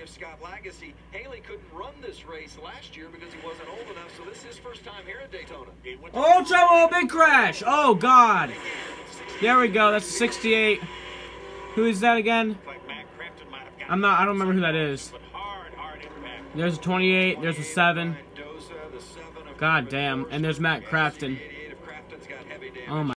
of Scott Lagasse, Haley couldn't run this race last year because he wasn't old enough, so this is his first time here at Daytona. Oh, trouble! Big crash! Oh, God. There we go. That's a 68. Who is that again? I don't remember who that is. There's a 28. There's a 7. God damn. And there's Matt Crafton. Oh, my.